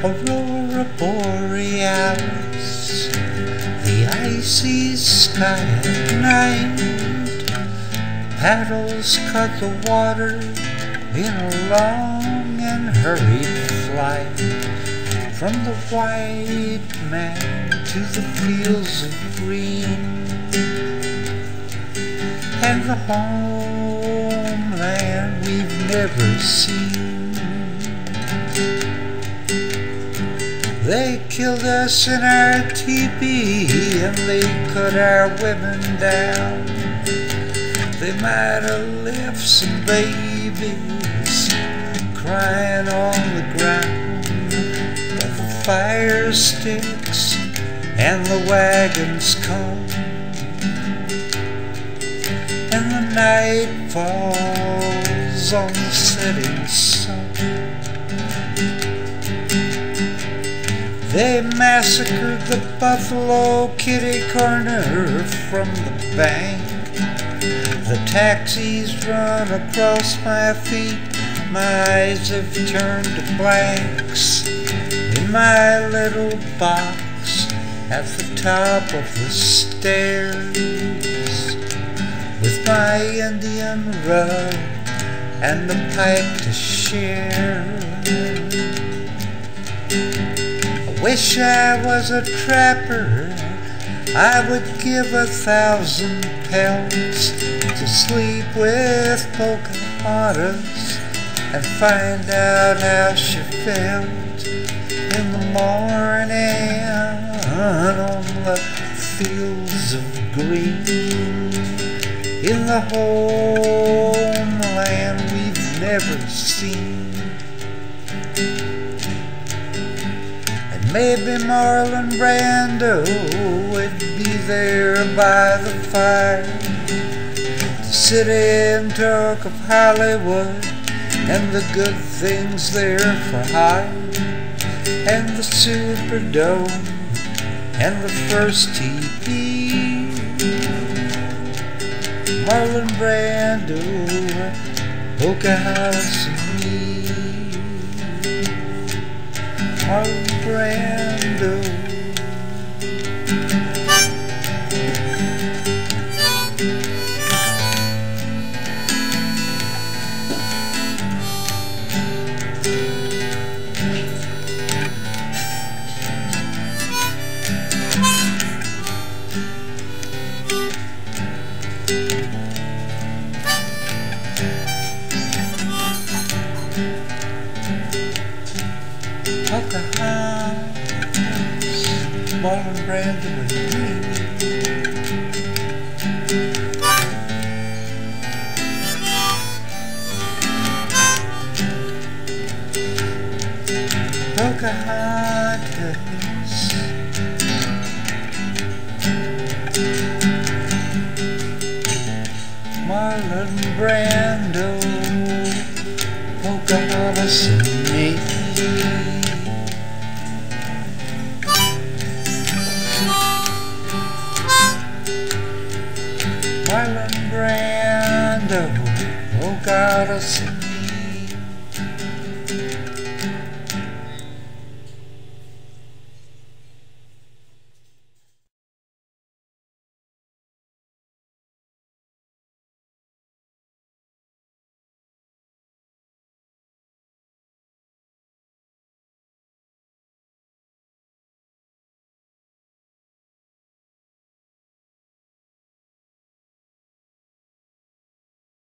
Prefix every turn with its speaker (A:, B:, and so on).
A: Aurora borealis, the icy sky at night. Paddles cut the water in a long and hurried flight, from the white man to the fields of green, and the homeland we've never seen. They killed us in our teepee, and they cut our women down. They might have left some babies crying on the ground, but the fire sticks and the wagons come, and the night falls on the setting sun. They massacred the buffalo kitty corner from the bank. The taxis run across my feet, my eyes have turned to blanks. In my little box at the top of the stairs, with my Indian rug and a pipe to share. I wish I was a trapper, I would give 1,000 pelts to sleep with Pocahontas and find out how she felt in the morning on the fields of green, in the homeland we've never seen. And maybe Marlon Brando would be there by the fire to sit and talk of Hollywood and the good things there for hire, and the Superdome and the first TV. Marlon Brando, Pocahontas and me. Marlon Brando. Pocahontas, Marlon Brando and me. Pocahontas, Marlon Brando, Pocahontas and me. Marlon Brando, Pocahontas and me.